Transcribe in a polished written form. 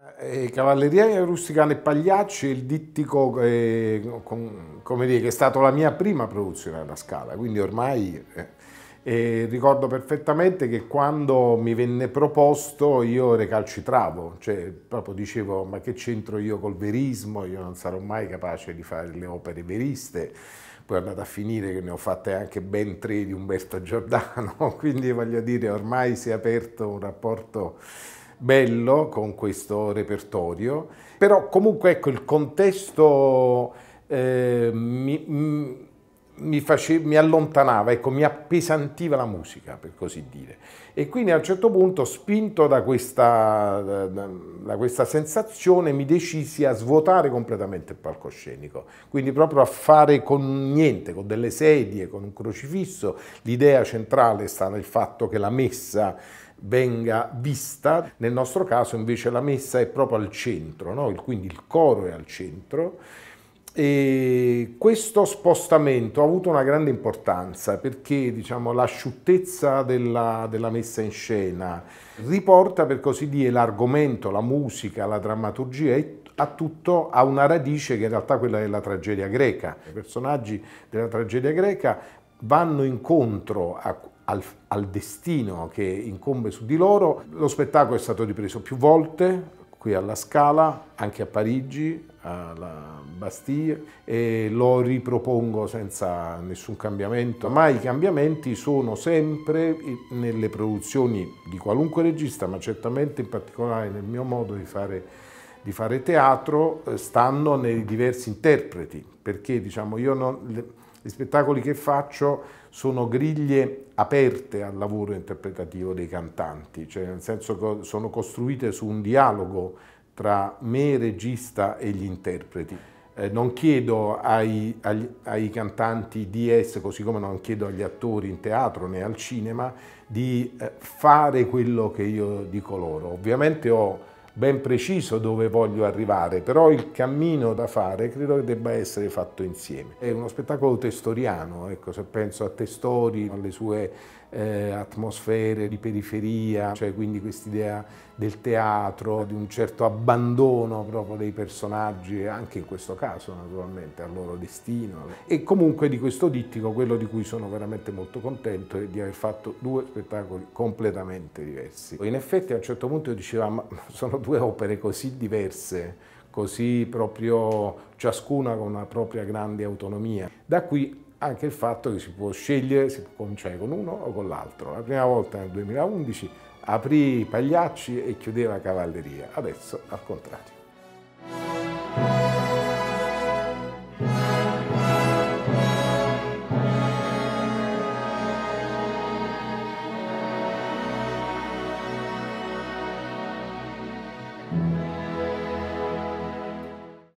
Cavalleria Rusticana e Pagliacci, il dittico come dire, che è stata la mia prima produzione alla Scala, quindi ormai ricordo perfettamente che quando mi venne proposto io recalcitravo, cioè proprio dicevo ma che c'entro io col verismo, io non sarò mai capace di fare le opere veriste. Poi è andata a finire che ne ho fatte anche ben 3 di Umberto Giordano, quindi voglio dire ormai si è aperto un rapporto bello con questo repertorio, però comunque ecco il contesto mi allontanava, ecco, mi appesantiva la musica per così dire, e quindi a un certo punto, spinto da questa sensazione, mi decisi a svuotare completamente il palcoscenico, quindi proprio a fare con niente, con delle sedie, con un crocifisso. L'idea centrale è stata il fatto che la messa venga vista, nel nostro caso invece la messa è proprio al centro, no? Quindi il coro è al centro, e questo spostamento ha avuto una grande importanza perché diciamo, l'asciuttezza della messa in scena riporta per così dire l'argomento, la musica, la drammaturgia a tutto a una radice che in realtà è quella della tragedia greca. I personaggi della tragedia greca vanno incontro al destino che incombe su di loro. Lo spettacolo è stato ripreso più volte, qui alla Scala, anche a Parigi, alla Bastille, e lo ripropongo senza nessun cambiamento, ma i cambiamenti sono sempre nelle produzioni di qualunque regista, ma certamente in particolare nel mio modo di fare teatro, stanno nei diversi interpreti, perché diciamo, gli spettacoli che faccio sono griglie aperte al lavoro interpretativo dei cantanti, cioè nel senso che sono costruite su un dialogo tra me, regista, e gli interpreti. Non chiedo ai cantanti di essere, così come non chiedo agli attori in teatro né al cinema, di fare quello che io dico loro. Ovviamente ho ben preciso dove voglio arrivare, però il cammino da fare credo che debba essere fatto insieme. È uno spettacolo testoriano, ecco, se penso a Testori, alle sue atmosfere di periferia, cioè quindi quest'idea del teatro, di un certo abbandono proprio dei personaggi, anche in questo caso naturalmente, al loro destino, e comunque di questo dittico, quello di cui sono veramente molto contento è di aver fatto 2 spettacoli completamente diversi. In effetti a un certo punto io dicevo, ma sono 2 opere così diverse, così proprio ciascuna con una propria grande autonomia. Da qui anche il fatto che si può scegliere, si può cominciare con uno o con l'altro. La prima volta nel 2011 aprì Pagliacci e chiudeva Cavalleria, adesso al contrario.